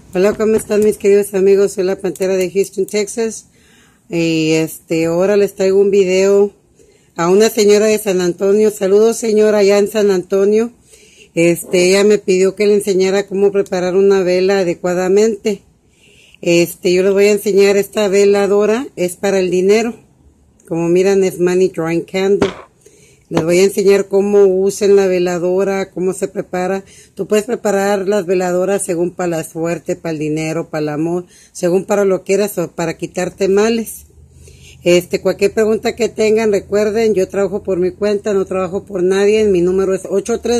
Hola, ¿cómo están mis queridos amigos? Soy la Pantera de Houston, Texas. Y ahora les traigo un video a una señora de San Antonio. Saludos, señora, allá en San Antonio. Ella me pidió que le enseñara cómo preparar una vela adecuadamente. Yo les voy a enseñar esta veladora, es para el dinero. Como miran, es Money Drawing Candle. Les voy a enseñar cómo usen la veladora, cómo se prepara. Tú puedes preparar las veladoras según para la suerte, para el dinero, para el amor, según para lo que quieras o para quitarte males. Cualquier pregunta que tengan, recuerden, yo trabajo por mi cuenta, no trabajo por nadie. Mi número es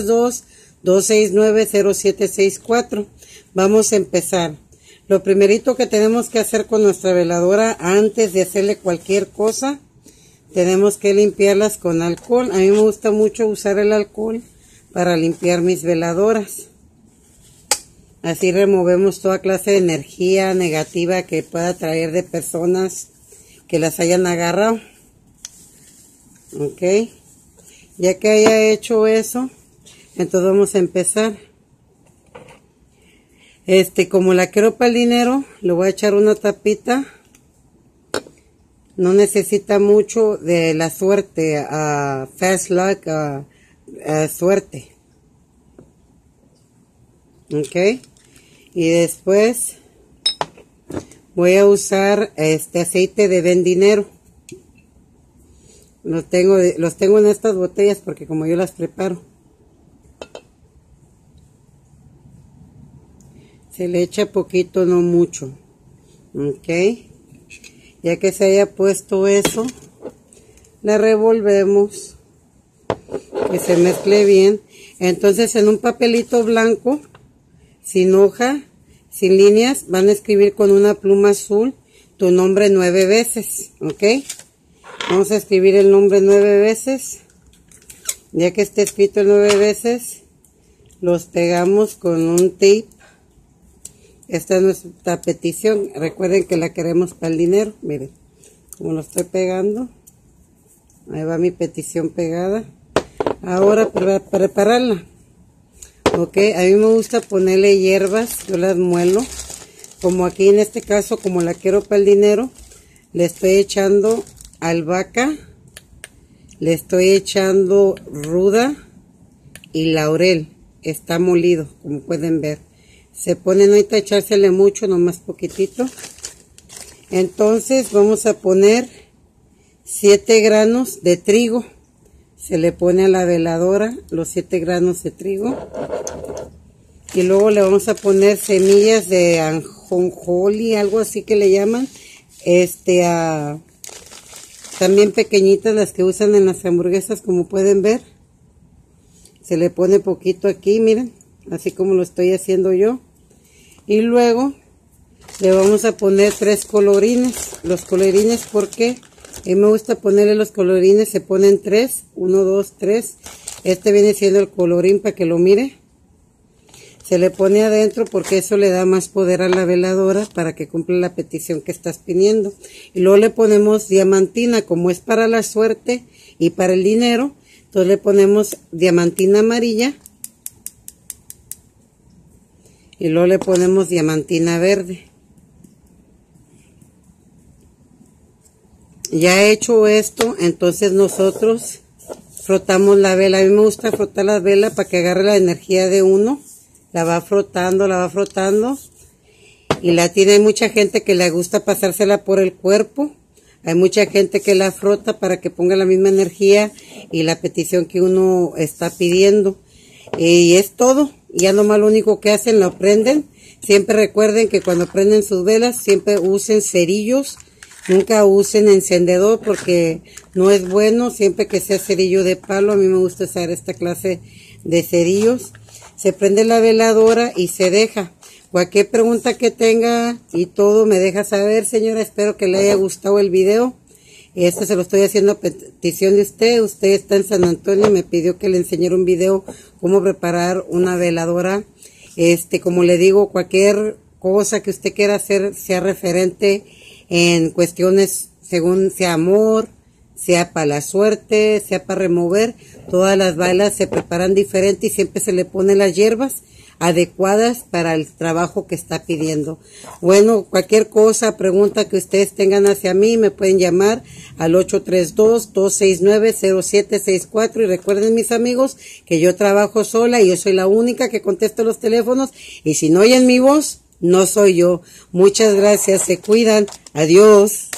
832-269-0764. Vamos a empezar. Lo primerito que tenemos que hacer con nuestra veladora antes de hacerle cualquier cosa, tenemos que limpiarlas con alcohol. A mí me gusta mucho usar el alcohol para limpiar mis veladoras. Así removemos toda clase de energía negativa que pueda traer de personas que las hayan agarrado. Ok. Ya que haya hecho eso, entonces vamos a empezar. Como la quiero para el dinero, le voy a echar una tapita. No necesita mucho de la suerte, fast luck, suerte. Ok. Y después voy a usar aceite de vendinero. Los tengo en estas botellas porque como yo las preparo. Se le echa poquito, no mucho. Ok. Ya que se haya puesto eso, la revolvemos, que se mezcle bien. Entonces en un papelito blanco, sin hoja, sin líneas, van a escribir con una pluma azul tu nombre 9 veces, ¿ok? Vamos a escribir el nombre 9 veces. Ya que esté escrito 9 veces, los pegamos con un tape. Esta es nuestra petición. Recuerden que la queremos para el dinero. Miren, como lo estoy pegando. Ahí va mi petición pegada. Ahora para prepararla. Ok, a mí me gusta ponerle hierbas. Yo las muelo. Como aquí en este caso, como la quiero para el dinero, le estoy echando albahaca. Le estoy echando ruda y laurel. Está molido, como pueden ver. Se pone, no hay que echársele mucho, nomás poquitito. Entonces vamos a poner 7 granos de trigo. Se le pone a la veladora los 7 granos de trigo. Y luego le vamos a poner semillas de ajonjolí, algo así que le llaman. También pequeñitas, las que usan en las hamburguesas, como pueden ver. Se le pone poquito aquí, miren, así como lo estoy haciendo yo. Y luego le vamos a poner 3 colorines. Los colorines, porque a mí me gusta ponerle los colorines, se ponen 3, 1, 2, 3. Este viene siendo el colorín para que lo mire. Se le pone adentro porque eso le da más poder a la veladora para que cumpla la petición que estás pidiendo. Y luego le ponemos diamantina, como es para la suerte y para el dinero. Entonces le ponemos diamantina amarilla. Y luego le ponemos diamantina verde. Ya hecho esto, entonces nosotros frotamos la vela. A mí me gusta frotar la vela para que agarre la energía de uno. La va frotando, la va frotando. Y la tiene, hay mucha gente que le gusta pasársela por el cuerpo. Hay mucha gente que la frota para que ponga la misma energía y la petición que uno está pidiendo. Y es todo. Ya nomás lo único que hacen, lo prenden. Siempre recuerden que cuando prenden sus velas, siempre usen cerillos. Nunca usen encendedor porque no es bueno. Siempre que sea cerillo de palo, a mí me gusta usar esta clase de cerillos. Se prende la veladora y se deja. Cualquier pregunta que tenga y todo me deja saber, señora. Espero que le haya gustado el video. Se lo estoy haciendo a petición de usted. Usted está en San Antonio, me pidió que le enseñara un video cómo preparar una veladora. Como le digo, cualquier cosa que usted quiera hacer, sea referente en cuestiones según sea amor, sea para la suerte, sea para remover, todas las velas se preparan diferente y siempre se le ponen las hierbas adecuadas para el trabajo que está pidiendo. Bueno, cualquier cosa, pregunta que ustedes tengan hacia mí, me pueden llamar al 832-269-0764 y recuerden, mis amigos, que yo trabajo sola y yo soy la única que contesto los teléfonos y si no oyen mi voz, no soy yo. Muchas gracias, se cuidan, adiós.